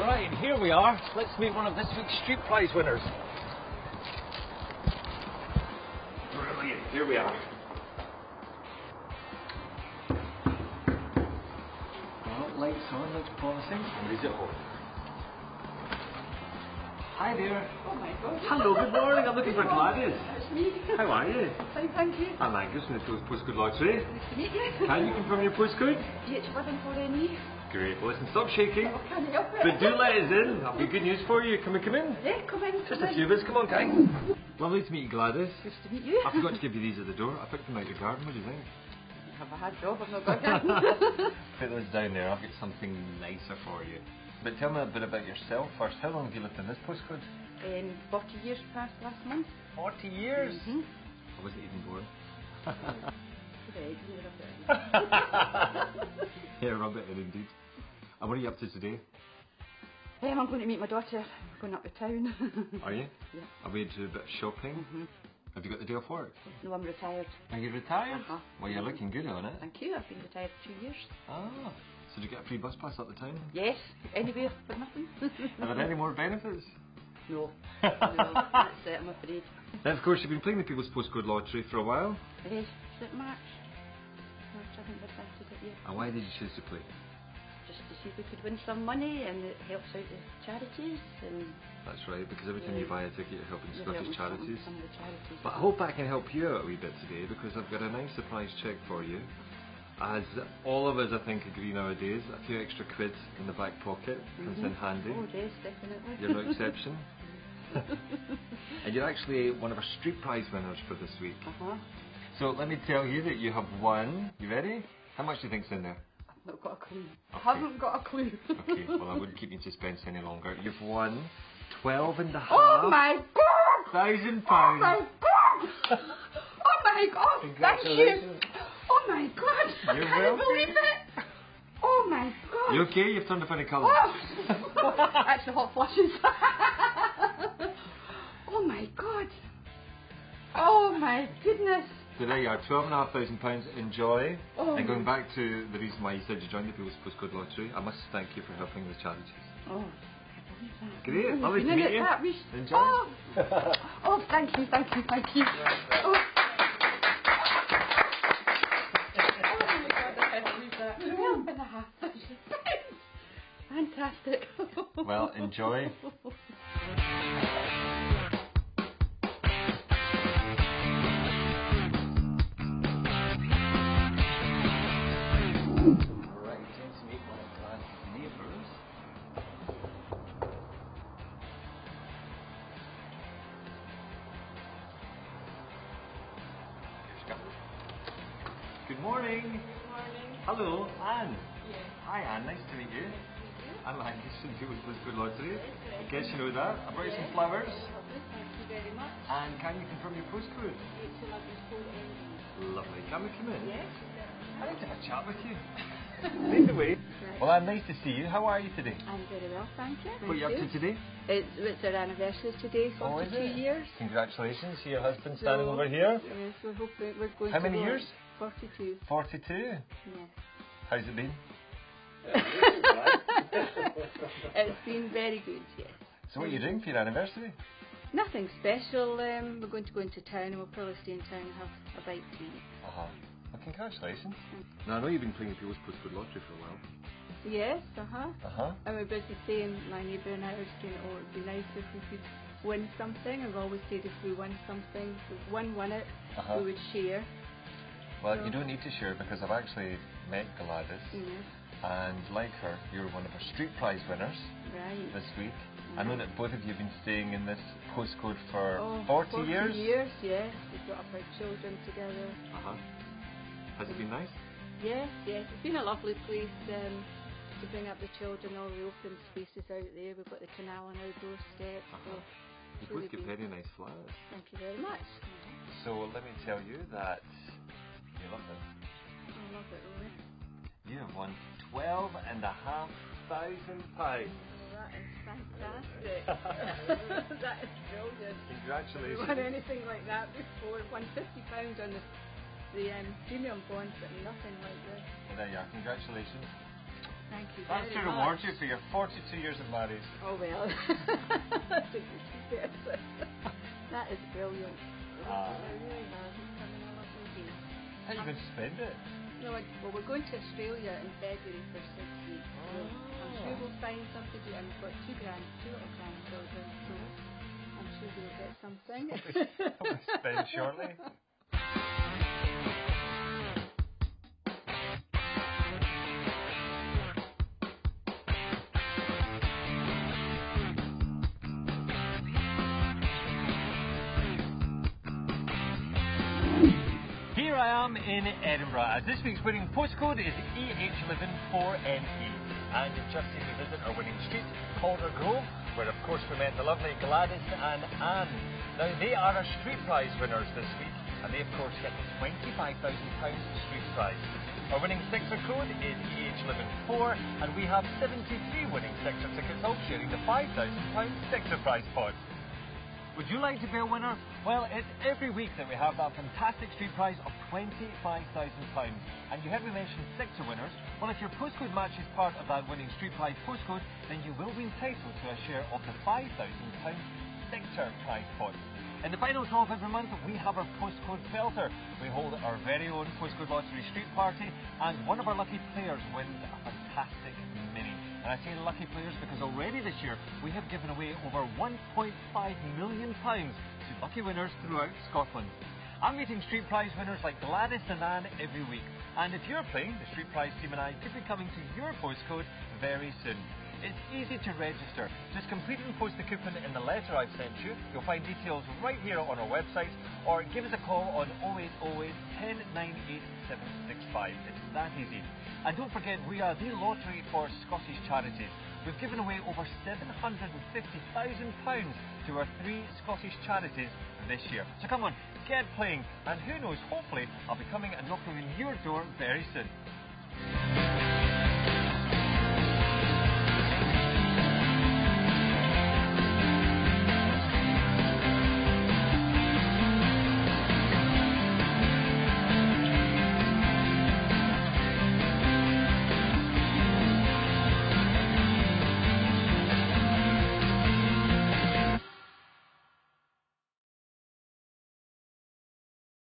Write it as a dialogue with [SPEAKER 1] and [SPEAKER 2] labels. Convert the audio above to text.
[SPEAKER 1] Right, and here we are. Let's meet one of this week's street prize winners. Brilliant, here we are. Well, lights on, looks promising. Somebody's at home. Hi there.
[SPEAKER 2] Oh my God.
[SPEAKER 1] Hello, good morning. I'm looking for Gladys.
[SPEAKER 2] That's me.
[SPEAKER 1] How are you?
[SPEAKER 2] Fine, thank you.
[SPEAKER 1] I'm Angus from the Postcode Lottery.
[SPEAKER 2] Nice to meet you.
[SPEAKER 1] Can you confirm your postcode?
[SPEAKER 2] DH114NE.
[SPEAKER 1] Great. Well, listen, stop shaking.
[SPEAKER 2] Oh, can you help it?
[SPEAKER 1] But do let us in. That'll be good news for you. Can we come in?
[SPEAKER 2] Yeah, come in.
[SPEAKER 1] Just
[SPEAKER 2] come
[SPEAKER 1] a few
[SPEAKER 2] in.
[SPEAKER 1] bits. Come on, gang. Lovely to meet you, Gladys.
[SPEAKER 2] Nice to meet you.
[SPEAKER 1] I forgot to give you these at the door. I picked them out of the garden. What do you think?
[SPEAKER 2] Have a hard job, I've not got them.
[SPEAKER 1] Put those down there. I've got something nicer for you. But tell me a bit about yourself first. How long have you lived in this postcode?
[SPEAKER 2] 40 years passed last month.
[SPEAKER 1] 40 years?
[SPEAKER 2] Mm-hmm.
[SPEAKER 1] I wasn't even born. Yeah, rub it in indeed. And what are you up to today?
[SPEAKER 2] I'm going to meet my daughter. We're going up to town.
[SPEAKER 1] Are you?
[SPEAKER 2] Yeah.
[SPEAKER 1] Are we to a bit of shopping?
[SPEAKER 2] Mm-hmm.
[SPEAKER 1] Have you got the day off work?
[SPEAKER 2] No, I'm retired.
[SPEAKER 1] Are you retired?
[SPEAKER 2] Uh-huh.
[SPEAKER 1] Well, you're looking good on it.
[SPEAKER 2] Thank you. I've been retired 2 years.
[SPEAKER 1] Ah. So do you get a free bus pass up the town?
[SPEAKER 2] Yes. Anywhere for nothing.
[SPEAKER 1] Are there any more benefits?
[SPEAKER 2] No. No, that's it, I'm afraid.
[SPEAKER 1] Now, of course, you've been playing the People's Postcode Lottery for a while.
[SPEAKER 2] Is it March? March, I think we started it, yeah.
[SPEAKER 1] And why did you choose to play?
[SPEAKER 2] Just to see if we could win some money, and it helps out the charities. And
[SPEAKER 1] That's right, because every time you buy a ticket, you're helping
[SPEAKER 2] you're
[SPEAKER 1] Scottish
[SPEAKER 2] helping
[SPEAKER 1] charities.
[SPEAKER 2] Some of the charities.
[SPEAKER 1] But I hope I can help you out a wee bit today, because I've got a nice surprise check for you. As all of us, I think, agree nowadays, a few extra quid in the back pocket comes in handy.
[SPEAKER 2] Oh yes, definitely.
[SPEAKER 1] You're no exception. And you're actually one of our street prize winners for this week.
[SPEAKER 2] Uh-huh.
[SPEAKER 1] So let me tell you that you have won. You ready? How much do you think's in there?
[SPEAKER 2] I've not got a clue.
[SPEAKER 1] Okay.
[SPEAKER 2] Haven't got a clue.
[SPEAKER 1] Okay, well I wouldn't keep you in suspense any longer. You've won 12,500
[SPEAKER 2] Oh my God!
[SPEAKER 1] £1,000.
[SPEAKER 2] Oh my God! Oh my God! Thank you!
[SPEAKER 1] Congratulations.
[SPEAKER 2] Oh my God!
[SPEAKER 1] You're
[SPEAKER 2] I can't
[SPEAKER 1] welcome.
[SPEAKER 2] believe it! Oh my God!
[SPEAKER 1] You okay? You've turned a funny colour.
[SPEAKER 2] Oh! That's the hot flushes. Oh my God! Oh my goodness!
[SPEAKER 1] So there you are, £12,500. Enjoy.
[SPEAKER 2] Oh.
[SPEAKER 1] And going back to the reason why you said you joined the People's Postcode Lottery, I must thank you for helping the charities.
[SPEAKER 2] Oh.
[SPEAKER 1] Great, lovely to meet you. Enjoy.
[SPEAKER 2] Oh. Oh, thank you, thank you, thank you. Oh. Fantastic.
[SPEAKER 1] Well, enjoy. Alright, time to meet one of Gladys' neighbours. Here's Gladys. Good morning.
[SPEAKER 2] Good morning.
[SPEAKER 1] Hello, Anne.
[SPEAKER 2] Yes.
[SPEAKER 1] Hi Anne, nice to meet you. I'm Angus from the Postcode Lottery. I guess you know that. I brought you some flowers.
[SPEAKER 2] Thank you very much.
[SPEAKER 1] And can you confirm your postcode?
[SPEAKER 2] H11
[SPEAKER 1] Lovely. Can we come in?
[SPEAKER 2] Yes.
[SPEAKER 1] I'd like to have a chat with you. Lead the way. Well, Anne, nice to see you. How are you today?
[SPEAKER 2] I'm very well, thank you.
[SPEAKER 1] What are you up to today?
[SPEAKER 2] It's our anniversary today, 42 years.
[SPEAKER 1] Congratulations. See your husband standing over here.
[SPEAKER 2] Yes, we're hoping we're going
[SPEAKER 1] How
[SPEAKER 2] to
[SPEAKER 1] many
[SPEAKER 2] go.
[SPEAKER 1] years?
[SPEAKER 2] 42.
[SPEAKER 1] 42.
[SPEAKER 2] Yes.
[SPEAKER 1] How's it been?
[SPEAKER 2] It's been very good, yes.
[SPEAKER 1] So what are you doing for your anniversary?
[SPEAKER 2] Nothing special. We're going to go into town and we'll probably stay in town and have a bite to eat.
[SPEAKER 1] Uh-huh. Well, congratulations. Now, I know you've been playing the People's Postcode Lottery for a while.
[SPEAKER 2] Yes, uh-huh.
[SPEAKER 1] Uh-huh.
[SPEAKER 2] And we're busy saying, my neighbour and I are saying, oh, it'd be nice if we could win something. I've always said if we win something, if one won it, we would share.
[SPEAKER 1] Well, you don't need to share because I've actually met Gladys.
[SPEAKER 2] Yes.
[SPEAKER 1] And like her, you're one of our street prize winners this week. I know that both of you have been staying in this postcode for 40 years.
[SPEAKER 2] 40 years, yes. We've got up our children together.
[SPEAKER 1] Uh-huh. Has it been nice?
[SPEAKER 2] Yes, yes. It's been a lovely place to bring up the children, all the open spaces out there. We've got the canal on our doorstep. So
[SPEAKER 1] you both get very nice flowers.
[SPEAKER 2] Thank you very much.
[SPEAKER 1] So let me tell you that you love this.
[SPEAKER 2] I love it, really.
[SPEAKER 1] You have won £12,500.
[SPEAKER 2] That is fantastic. That is brilliant.
[SPEAKER 1] Congratulations.
[SPEAKER 2] We've won anything like that before. Won £50 on the premium bonds, but nothing like this.
[SPEAKER 1] Well, there you are. Congratulations.
[SPEAKER 2] Thank you
[SPEAKER 1] That's
[SPEAKER 2] very
[SPEAKER 1] to reward
[SPEAKER 2] much.
[SPEAKER 1] you for your 42 years of marriage.
[SPEAKER 2] Oh well. That's a good person. That is brilliant. It really has. It's coming a lovely day.
[SPEAKER 1] How are you going to spend it?
[SPEAKER 2] No, well, we're going to Australia in February for 6 weeks. So I'm sure we'll find something to do. And we've got two little grandchildren, so I'm sure we'll get something.
[SPEAKER 1] Probably spend shortly. Here I am in Edinburgh, as this week's winning postcode is EH114NE, and you've just seen me visit our winning street, Calder Grove, where of course we met the lovely Gladys and Anne. Now they are our street prize winners this week, and they of course get the £25,000 street prize. Our winning sector code is EH114, and we have 73 winning sector tickets all sharing the £5,000 sector prize pot. Would you like to be a winner? Well, it's every week that we have that fantastic street prize of £25,000. And you heard me mention sector winners. Well, if your postcode matches part of that winning street prize postcode, then you will be entitled to a share of the £5,000 sector prize pot. In the final draw of every month, we have our postcode belter. We hold our very own postcode lottery street party, and one of our lucky players wins a fantastic mini. And I say lucky players because already this year we have given away over £1.5 million to lucky winners throughout Scotland. I'm meeting street prize winners like Gladys and Anne every week, and if you're playing, the street prize team and I could be coming to your postcode very soon. It's easy to register. Just complete and post the coupon in the letter I've sent you. You'll find details right here on our website, or give us a call on 0808 10 98 765. It's that easy. And don't forget, we are the lottery for Scottish charities. We've given away over £750,000 to our 3 Scottish charities this year. So come on, get playing, and who knows, hopefully I'll be coming and knocking on your door very soon.